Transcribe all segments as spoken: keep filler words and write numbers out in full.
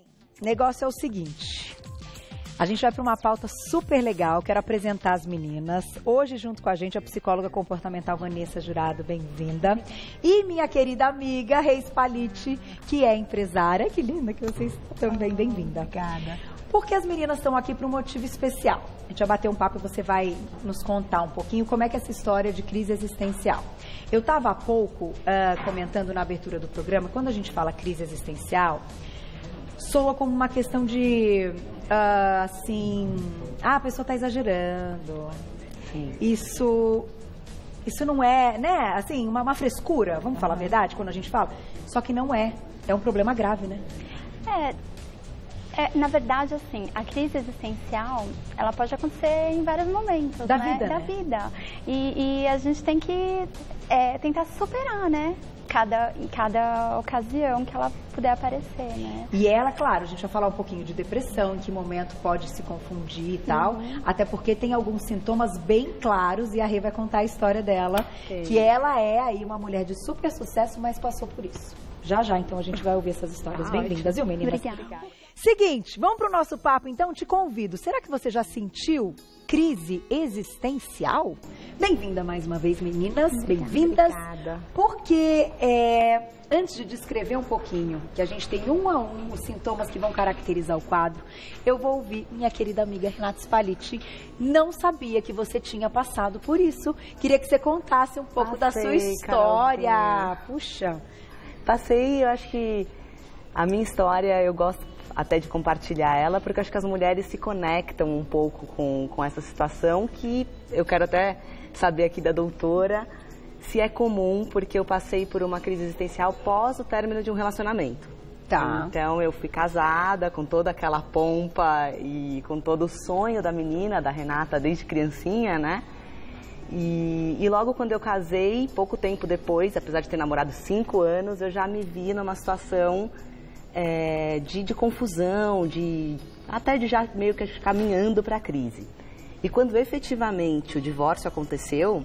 Bem, o negócio é o seguinte, a gente vai para uma pauta super legal, quero apresentar as meninas. Hoje, junto com a gente, a psicóloga comportamental Vanessa Jurado, bem-vinda. E minha querida amiga Reis Paliti, que é empresária. Que linda que vocês estão também, bem-vinda. Obrigada. Porque as meninas estão aqui por um motivo especial. A gente vai bater um papo e você vai nos contar um pouquinho como é que é essa história de crise existencial. Eu estava há pouco uh, comentando na abertura do programa, quando a gente fala crise existencial, soa como uma questão de, uh, assim, ah, a pessoa está exagerando. Sim. Isso, isso não é, né, assim, uma, uma frescura, vamos uhum. falar a verdade, quando a gente fala? Só que não é, é um problema grave, né? É, é na verdade, assim, a crise existencial, ela pode acontecer em vários momentos, da né? vida, da né? vida. E, e a gente tem que é, tentar superar, né? Cada, em cada ocasião que ela puder aparecer, né? E ela, claro, a gente vai falar um pouquinho de depressão, em que momento pode se confundir e tal, uhum. até porque tem alguns sintomas bem claros e a Rê vai contar a história dela, okay. que ela é aí uma mulher de super sucesso, mas passou por isso. Já, já, então a gente vai ouvir essas histórias. Ah, bem-vindas, viu, meninas? Obrigada. Seguinte, vamos pro nosso papo, então, te convido. Será que você já sentiu crise existencial? Bem-vinda mais uma vez, meninas, bem-vindas. Obrigada. Porque, é, antes de descrever um pouquinho, que a gente tem um a um os sintomas que vão caracterizar o quadro, eu vou ouvir minha querida amiga Renata Spaliti. Não sabia que você tinha passado por isso. Queria que você contasse um pouco Passei, da sua história. Carolzinha. Puxa. Passei, eu acho que a minha história, eu gosto até de compartilhar ela, porque eu acho que as mulheres se conectam um pouco com, com essa situação, que eu quero até saber aqui da doutora se é comum, porque eu passei por uma crise existencial pós o término de um relacionamento. Tá. Então eu fui casada com toda aquela pompa e com todo o sonho da menina, da Renata, desde criancinha, né? E, e logo quando eu casei, pouco tempo depois, apesar de ter namorado cinco anos, eu já me vi numa situação é, de, de confusão, de, até de já meio que caminhando para a crise. E quando efetivamente o divórcio aconteceu,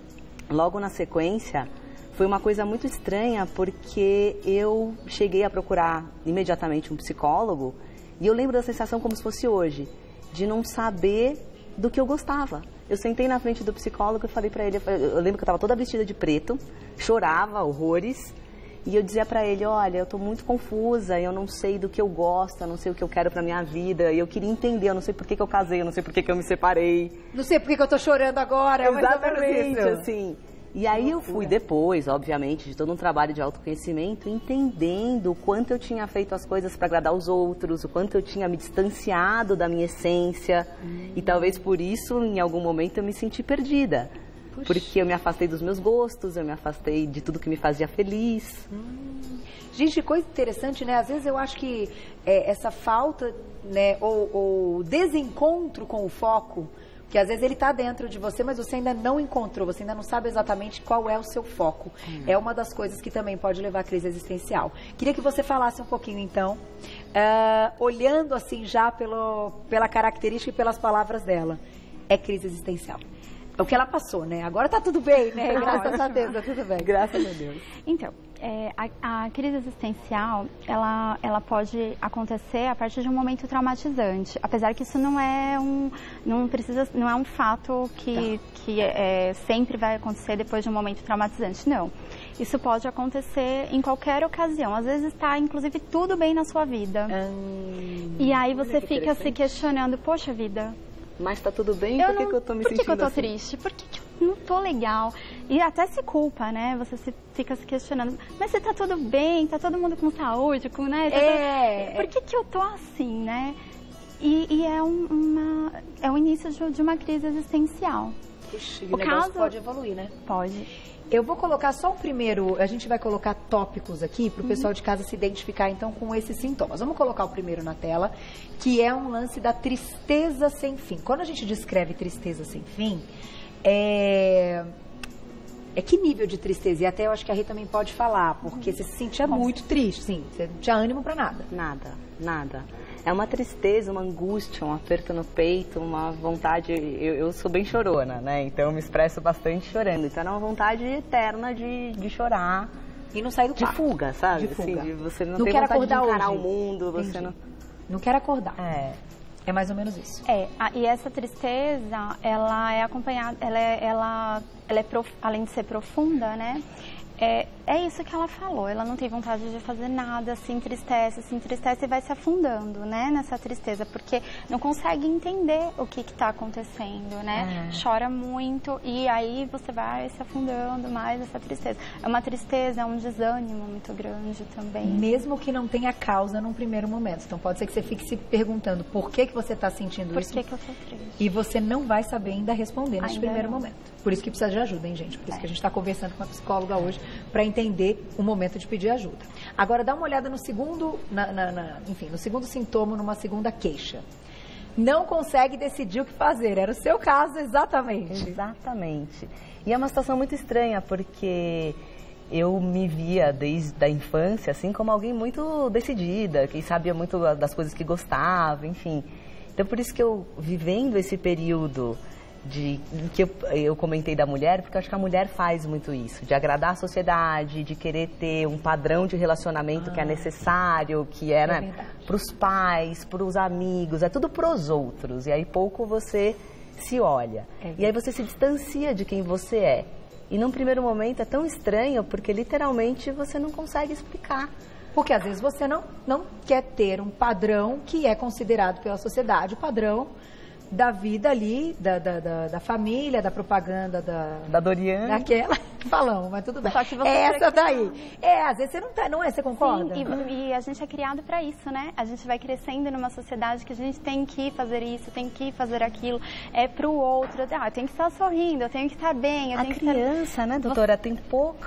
logo na sequência, foi uma coisa muito estranha, porque eu cheguei a procurar imediatamente um psicólogo e eu lembro da sensação como se fosse hoje, de não saber do que eu gostava. Eu sentei na frente do psicólogo e falei pra ele, eu lembro que eu estava toda vestida de preto, chorava horrores, e eu dizia pra ele, olha, eu tô muito confusa, eu não sei do que eu gosto, eu não sei o que eu quero pra minha vida, e eu queria entender, eu não sei por que, que eu casei, eu não sei por que, que eu me separei. Não sei por que, que eu tô chorando agora, exatamente, assim. E aí eu fui depois, obviamente, de todo um trabalho de autoconhecimento, entendendo o quanto eu tinha feito as coisas para agradar os outros, o quanto eu tinha me distanciado da minha essência. Hum. E talvez por isso, em algum momento, eu me senti perdida. Puxa. Porque eu me afastei dos meus gostos, eu me afastei de tudo que me fazia feliz. Hum. Gente, coisa interessante, né? Às vezes eu acho que é, essa falta, né, ou, ou desencontro com o foco, que às vezes ele está dentro de você, mas você ainda não encontrou, você ainda não sabe exatamente qual é o seu foco. Hum. É uma das coisas que também pode levar à crise existencial. Queria que você falasse um pouquinho, então, uh, olhando assim já pelo, pela característica e pelas palavras dela. É crise existencial. É o que ela passou, né? Agora tá tudo bem, né? Graças a Deus, tá tudo bem. Graças a Deus. Então, é, a, a crise existencial, ela, ela pode acontecer a partir de um momento traumatizante. Apesar que isso não é um, não precisa, não é um fato que, tá. que é, sempre vai acontecer depois de um momento traumatizante, não. Isso pode acontecer em qualquer ocasião. Às vezes está, inclusive, tudo bem na sua vida. Hum, e aí você fica se questionando, poxa vida... Mas tá tudo bem? Eu por que, não, que eu tô me por sentindo que, que eu tô assim? triste? Por que, que eu não tô legal? E até se culpa, né? Você se, fica se questionando. Mas você tá tudo bem? Tá todo mundo com saúde? Com, né? Tá é. Todo... Por que, que eu tô assim, né? E, e é, um, uma, é o início de, de uma crise existencial. Puxa, o, o negócio caso... pode evoluir, né? Pode. Eu vou colocar só o primeiro, a gente vai colocar tópicos aqui para o pessoal de casa se identificar então com esses sintomas. Vamos colocar o primeiro na tela, que é um lance da tristeza sem fim. Quando a gente descreve tristeza sem fim, é... é que nível de tristeza? E até eu acho que a Rê também pode falar, porque você se sentia muito triste, sim, você não tinha ânimo para nada. Nada, nada. É uma tristeza, uma angústia, um aperto no peito, uma vontade... Eu, eu sou bem chorona, né? Então eu me expresso bastante chorando. Então é uma vontade eterna de, de chorar. E não sair do de quarto. fuga, sabe? De fuga. Assim, de você não, Não tem quero vontade de acordar encarar hoje. o mundo, você Entendi. não... Não quero acordar. É. É mais ou menos isso. É, a, e essa tristeza, ela é acompanhada, ela é, ela, ela é prof, além de ser profunda, né? É, é isso que ela falou, ela não tem vontade de fazer nada, se entristece, se entristece e vai se afundando, né, nessa tristeza, porque não consegue entender o que está acontecendo, né, é. Chora muito e aí você vai se afundando mais nessa tristeza. É uma tristeza, é um desânimo muito grande também. Mesmo que não tenha causa num primeiro momento, então pode ser que você fique se perguntando por que, que você está sentindo por isso. Por que que eu tô triste? E você não vai saber ainda responder nesse Ainda primeiro não. momento. Por isso que precisa de ajuda, hein, gente? Por isso É. que a gente está conversando com uma psicóloga hoje para entender o momento de pedir ajuda. Agora, dá uma olhada no segundo, na, na, na, enfim, no segundo sintoma, numa segunda queixa. Não consegue decidir o que fazer. Era o seu caso, exatamente. Exatamente. E é uma situação muito estranha, porque eu me via desde a infância, assim, como alguém muito decidida, que sabia muito das coisas que gostava, enfim. Então, por isso que eu, vivendo esse período de que eu, eu comentei da mulher, porque eu acho que a mulher faz muito isso, de agradar a sociedade, de querer ter um padrão de relacionamento ah, que é necessário, que é, né, para os pais, para os amigos, é tudo para os outros, e aí pouco você se olha. É e aí você se distancia de quem você é. E num primeiro momento é tão estranho, porque literalmente você não consegue explicar. Porque às vezes você não, não quer ter um padrão que é considerado pela sociedade, o padrão da vida ali, da, da, da, da família, da propaganda, da... Da Doriane. Daquela que falamos, mas tudo bem. Só que você é essa daí. É, às vezes você não tá, não é? Você concorda? Sim, e, e a gente é criado para isso, né? A gente vai crescendo numa sociedade que a gente tem que fazer isso, tem que fazer aquilo, é pro outro. Ah, eu tenho que estar sorrindo, eu tenho que estar bem, eu a tenho criança, que estar... né, doutora, tem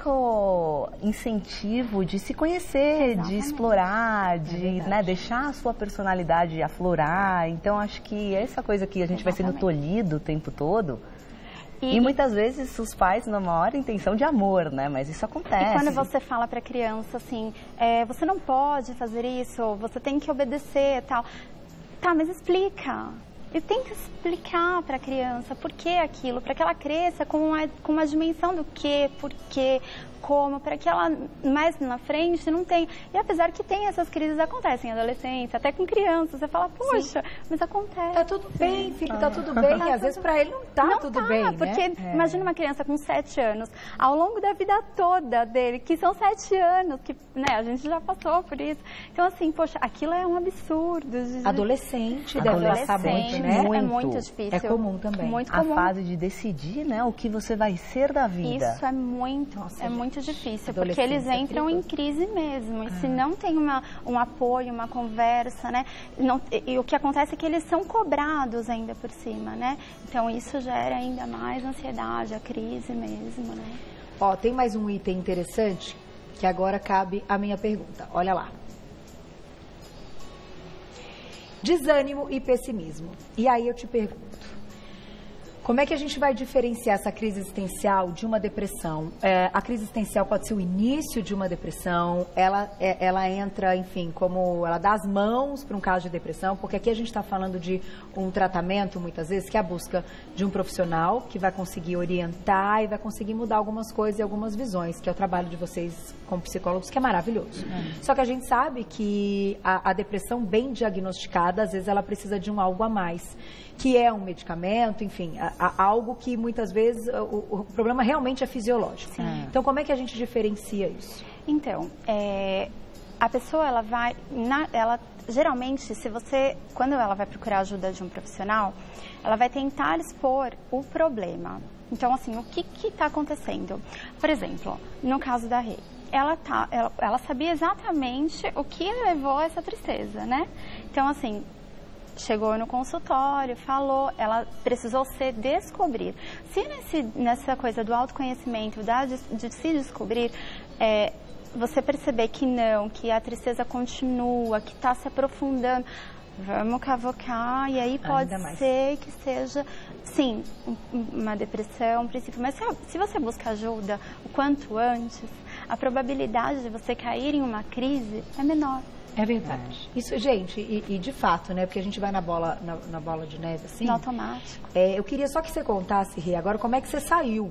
pouco incentivo de se conhecer, exatamente, de explorar, de é né, deixar a sua personalidade aflorar. Então, acho que essa coisa que a gente exatamente vai sendo tolhido o tempo todo. E, e muitas vezes os pais na maior intenção de amor, né? Mas isso acontece. E quando você fala para a criança assim, é, você não pode fazer isso, você tem que obedecer e tal. Tá, mas explica. E tem que explicar para a criança por que aquilo, para que ela cresça com uma, com uma dimensão do que, por quê, como, para que ela mais na frente não tenha. E apesar que tem essas crises, acontecem em adolescência, até com crianças, você fala, poxa, sim, mas acontece. Tá tudo bem, filho, tá tudo bem. Tá e às tudo... vezes para ele não tá não tudo tá, bem, porque né? imagina uma criança com sete anos, ao longo da vida toda dele, que são sete anos, que né, a gente já passou por isso. Então assim, poxa, aquilo é um absurdo. De... Adolescente deve passar muito, né? Muito. É muito difícil. É comum também. Muito comum. A fase de decidir, né, o que você vai ser da vida. Isso é muito, Nossa, é gente. muito difícil, porque eles é entram em crise mesmo. E ah. se não tem uma, um apoio, uma conversa, né? Não, e, e o que acontece é que eles são cobrados ainda por cima, né? Então isso gera ainda mais ansiedade, a crise mesmo, né? Ó, tem mais um item interessante que agora cabe a minha pergunta. Olha lá. Desânimo e pessimismo. E aí eu te pergunto, como é que a gente vai diferenciar essa crise existencial de uma depressão? É, a crise existencial pode ser o início de uma depressão, ela, é, ela entra, enfim, como ela dá as mãos para um caso de depressão, porque aqui a gente está falando de um tratamento, muitas vezes, que é a busca de um profissional que vai conseguir orientar e vai conseguir mudar algumas coisas e algumas visões, que é o trabalho de vocês como psicólogos, que é maravilhoso. Uhum. Só que a gente sabe que a, a depressão bem diagnosticada, às vezes ela precisa de um algo a mais, que é um medicamento, enfim, a, a, algo que muitas vezes o, o problema realmente é fisiológico. Sim. Então, como é que a gente diferencia isso? Então, é, a pessoa, ela vai, na, ela, geralmente, se você, quando ela vai procurar ajuda de um profissional, ela vai tentar expor o problema. Então, assim, o que está acontecendo? Por exemplo, no caso da Rê, ela, tá, ela, ela sabia exatamente o que levou a essa tristeza, né? Então, assim, chegou no consultório, falou, ela precisou se descobrir. Se nesse, nessa coisa do autoconhecimento, da, de, de se descobrir, é, você perceber que não, que a tristeza continua, que está se aprofundando, vamos cavocar, e aí pode ser que seja, sim, uma depressão, um princípio. Mas se, se você busca ajuda o quanto antes, a probabilidade de você cair em uma crise é menor. É verdade. Isso, gente, e, e de fato, né? Porque a gente vai na bola, na, na bola de neve, assim. No automático. É, eu queria só que você contasse, Rê, agora como é que você saiu.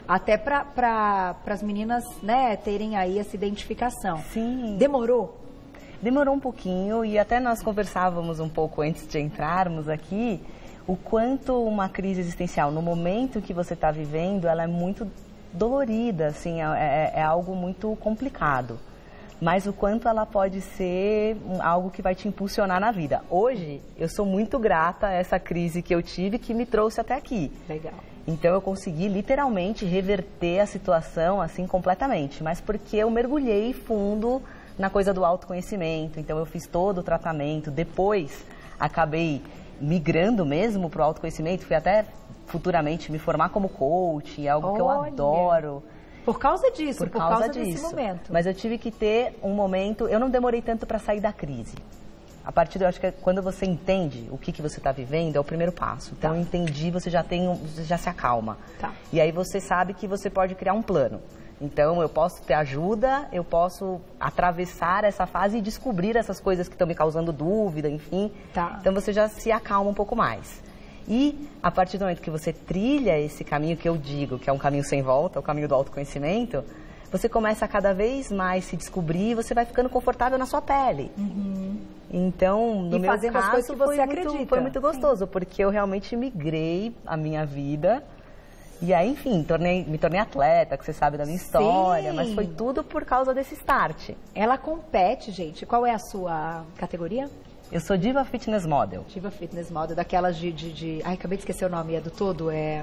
Até para pra, as meninas, né, terem aí essa identificação. Sim. Demorou? Demorou um pouquinho e até nós conversávamos um pouco antes de entrarmos aqui, o quanto uma crise existencial, no momento que você está vivendo, ela é muito dolorida, assim, é, é algo muito complicado. Mas o quanto ela pode ser algo que vai te impulsionar na vida. Hoje, eu sou muito grata a essa crise que eu tive, que me trouxe até aqui. Legal. Então, eu consegui literalmente reverter a situação, assim, completamente. Mas porque eu mergulhei fundo na coisa do autoconhecimento. Então, eu fiz todo o tratamento. Depois, acabei migrando mesmo para o autoconhecimento. Fui até futuramente me formar como coach, algo Olha. que eu adoro. Por causa disso, por, por causa, causa desse disso. momento. Mas eu tive que ter um momento, eu não demorei tanto para sair da crise. A partir, eu acho que é quando você entende o que, que você está vivendo, é o primeiro passo. Então, tá. eu entendi, você já tem, um, você já se acalma. Tá. E aí você sabe que você pode criar um plano. Então, eu posso ter ajuda, eu posso atravessar essa fase e descobrir essas coisas que estão me causando dúvida, enfim. Tá. Então, você já se acalma um pouco mais. E, a partir do momento que você trilha esse caminho que eu digo, que é um caminho sem volta, o caminho do autoconhecimento, você começa a cada vez mais se descobrir e você vai ficando confortável na sua pele. Uhum. Então, no e meu fazendo caso, as coisas que você foi, acredita. muito, foi muito gostoso, Sim. porque eu realmente migrei a minha vida. E aí, enfim, tornei, me tornei atleta, que você sabe da minha história, Sim. mas foi tudo por causa desse start. Ela compete, gente. Qual é a sua categoria? Eu sou Diva Fitness Model. Diva Fitness Model, daquelas de... de, de... Ai, acabei de esquecer o nome, é do todo, é...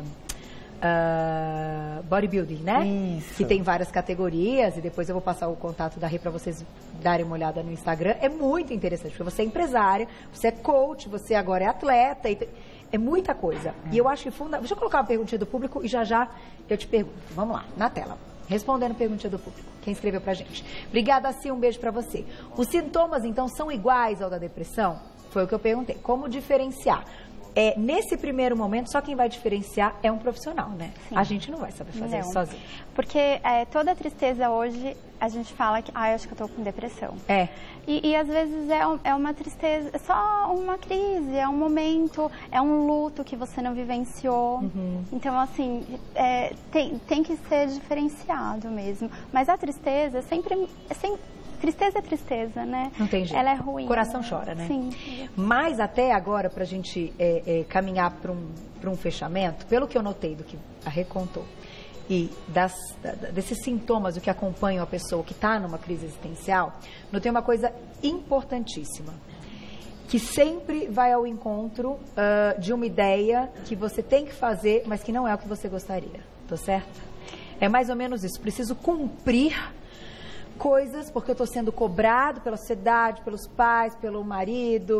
Uh, bodybuilding, né? Isso. Que tem várias categorias e depois eu vou passar o contato da Rê para vocês darem uma olhada no Instagram. É muito interessante, porque você é empresária, você é coach, você agora é atleta, e é muita coisa. Hum. E eu acho que funda... Deixa eu colocar uma perguntinha do público e já já eu te pergunto. Vamos lá, na tela. Respondendo a perguntinha do público. Quem escreveu pra gente. Obrigada, Cia, um beijo pra você. Os sintomas, então, são iguais ao da depressão? Foi o que eu perguntei. Como diferenciar? É, nesse primeiro momento, só quem vai diferenciar é um profissional, né? Sim. A gente não vai saber fazer não. isso sozinho. Porque é, toda tristeza hoje, a gente fala que, ah, eu acho que eu tô com depressão. É. E, e às vezes é, um, é uma tristeza, é só uma crise, é um momento, é um luto que você não vivenciou. Uhum. Então, assim, é, tem, tem que ser diferenciado mesmo. Mas a tristeza sempre... É sempre tristeza é tristeza, né? Não tem jeito. Ela é ruim. O coração né? chora, né? Sim. Mas até agora, pra gente é, é, caminhar para um, para um fechamento, pelo que eu notei do que a Rê contou, e das, desses sintomas do que acompanham a pessoa que está numa crise existencial, notei uma coisa importantíssima, que sempre vai ao encontro uh, de uma ideia que você tem que fazer, mas que não é o que você gostaria. Tô certa? É mais ou menos isso. Preciso cumprir coisas porque eu estou sendo cobrado pela sociedade, pelos pais, pelo marido,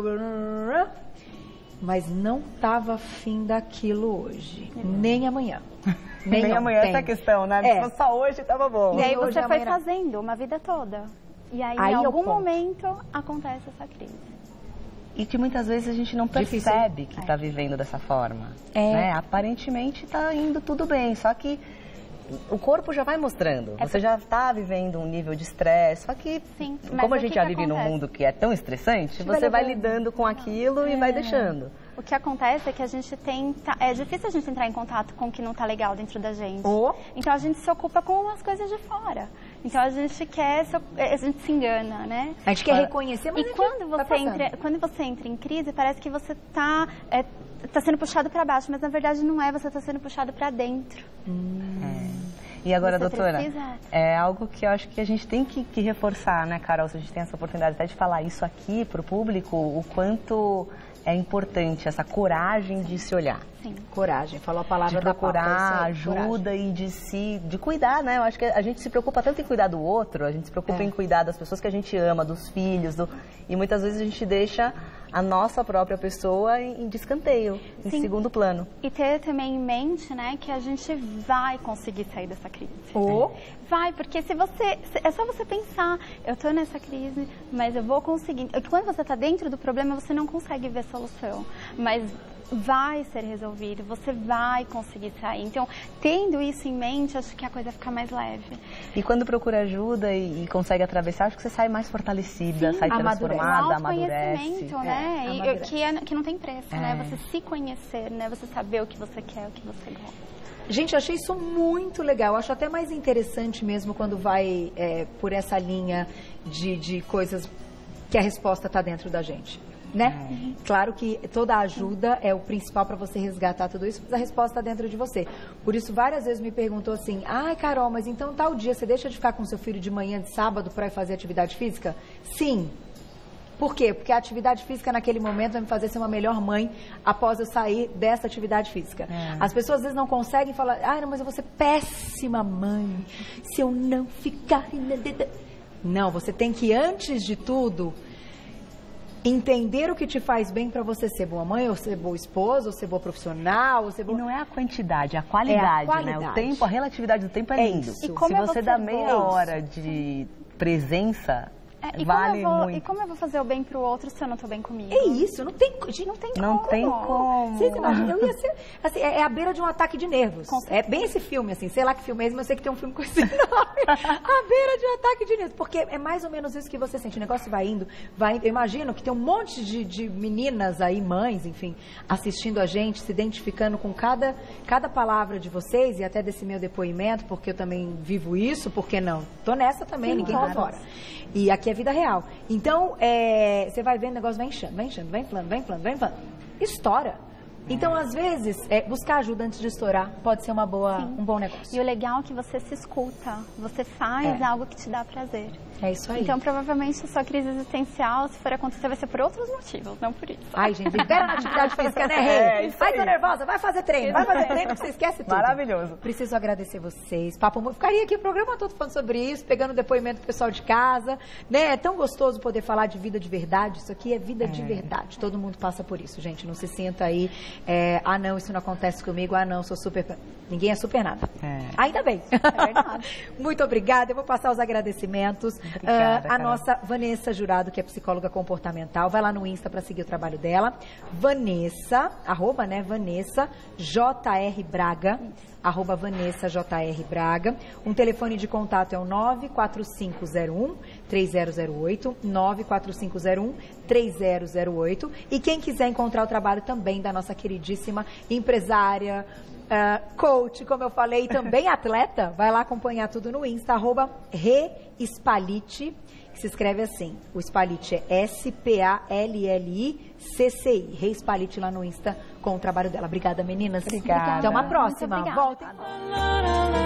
mas não estava afim daquilo hoje, uhum. nem amanhã. Nem, nem amanhã essa questão, né? É. Só hoje estava bom. E aí hoje, você foi amanhã... fazendo uma vida toda. E aí, aí em algum momento, acontece essa crise. E que muitas vezes a gente não percebe Difícil. que está é. vivendo dessa forma. É. Né? Aparentemente está indo tudo bem, só que o corpo já vai mostrando. É Você já está vivendo um nível de estresse, só que Sim, como a gente já vive num mundo que é tão estressante, você vai lidando com aquilo é. e vai deixando. O que acontece é que a gente tenta... É difícil a gente entrar em contato com o que não está legal dentro da gente. Oh. Então a gente se ocupa com as coisas de fora. Então a gente quer... A gente se engana, né? A gente quer reconhecer, mas E quando você, tá entra, quando você entra em crise, parece que você está... É, está sendo puxado para baixo, mas na verdade não é, você está sendo puxado para dentro. Hum. É. E agora, você doutora, precisa... é algo que eu acho que a gente tem que, que reforçar, né, Carol? Se a gente tem essa oportunidade até de falar isso aqui para o público, o quanto é importante essa coragem de se olhar. Sim, coragem, falou a palavra de procurar da pauta, ajuda coragem. E de se, de cuidar, né? Eu acho que a gente se preocupa tanto em cuidar do outro, a gente se preocupa é. em cuidar das pessoas que a gente ama, dos filhos, do... e muitas vezes a gente deixa a nossa própria pessoa em descanteio, em Sim. segundo plano. E ter também em mente, né, que a gente vai conseguir sair dessa crise. Oh. Vai, porque se você, é só você pensar, eu tô nessa crise, mas eu vou conseguir. Quando você tá dentro do problema, você não consegue ver solução. Mas vai ser resolvido, você vai conseguir sair. Então, tendo isso em mente, acho que a coisa fica mais leve. E quando procura ajuda e, e consegue atravessar, acho que você sai mais fortalecida, Sim, sai transformada, amadurece. Né? É, e, amadurece. Que, é, que não tem preço, É. né? Você se conhecer, né? Você saber o que você quer, o que você gosta. Gente, eu achei isso muito legal. Eu acho até mais interessante mesmo quando vai é, por essa linha de, de coisas que a resposta está dentro da gente, né? Uhum. Claro que toda ajuda é o principal para você resgatar tudo isso, mas a resposta está dentro de você. Por isso, várias vezes me perguntou assim, ai, Carol, mas então tal dia você deixa de ficar com seu filho de manhã, de sábado, para ir fazer atividade física? Sim. Por quê? Porque a atividade física naquele momento vai me fazer ser uma melhor mãe após eu sair dessa atividade física. É. As pessoas às vezes não conseguem falar, ai, não, mas eu vou ser péssima mãe se eu não ficar... Não, você tem que, antes de tudo, entender o que te faz bem para você ser boa mãe, ou ser boa esposa, ou ser boa profissional, ou ser boa... E não é a quantidade, é a qualidade, é a qualidade. Né? O tempo, a relatividade do tempo é, é lindo. E como se você, você dá meia hora de presença... É, e, vale como eu vou, muito. e como eu vou fazer o bem pro outro se eu não tô bem comigo? É isso, não tem, gente, não tem não como. Tem como. Vocês imaginam, eu ia ser, assim, é, é a beira de um ataque de nervos. É bem esse filme, assim, sei lá que filme é esse, mas eu sei que tem um filme com esse nome. A beira de um ataque de nervos, porque é mais ou menos isso que você sente. O negócio vai indo, vai indo. Eu imagino que tem um monte de, de meninas aí, mães, enfim, assistindo a gente, se identificando com cada, cada palavra de vocês e até desse meu depoimento, porque eu também vivo isso, por que não? Tô nessa também, Sim, ninguém claro. tá fora. E aqui é vida real. Então, é, você vai vendo o negócio, vai inchando, vai inchando, vai inflando, vai inflando, vai inflando. Estoura. Então, às vezes, é, buscar ajuda antes de estourar pode ser uma boa, um bom negócio. E o legal é que você se escuta, você faz é. algo que te dá prazer. É isso aí. Então, provavelmente, a sua crise existencial, se for acontecer, vai ser por outros motivos, não por isso. Ai, gente, libera na atividade física, né, Rei? É, Ai, tô nervosa, vai fazer treino, vai fazer treino que você esquece tudo. Maravilhoso. Preciso agradecer vocês. Papo, eu ficaria aqui o programa todo falando sobre isso, pegando depoimento do pessoal de casa, né? É tão gostoso poder falar de vida de verdade. Isso aqui é vida é. de verdade. Todo mundo passa por isso, gente. Não se sinta aí, é, ah, não, isso não acontece comigo, ah, não, sou super... Ninguém é super nada. É. Ainda bem. É verdade. Muito obrigada. Eu vou passar os agradecimentos. Obrigada, uh, a nossa Vanessa Jurado, que é psicóloga comportamental, vai lá no Insta para seguir o trabalho dela. Vanessa, arroba, né? Vanessa J R Braga. Arroba Vanessa J R Braga. Um telefone de contato é o nove quatro cinco zero um três zero zero oito, nove quatro cinco zero um três zero zero oito. E quem quiser encontrar o trabalho também da nossa queridíssima empresária, uh, coach, como eu falei, e também atleta, vai lá acompanhar tudo no Insta, arroba Respalite, que se escreve assim. O Spalite é S P A L L I C C I. Respalite lá no Insta com o trabalho dela. Obrigada, meninas. Obrigada. Até uma próxima. Muito obrigada. Voltem.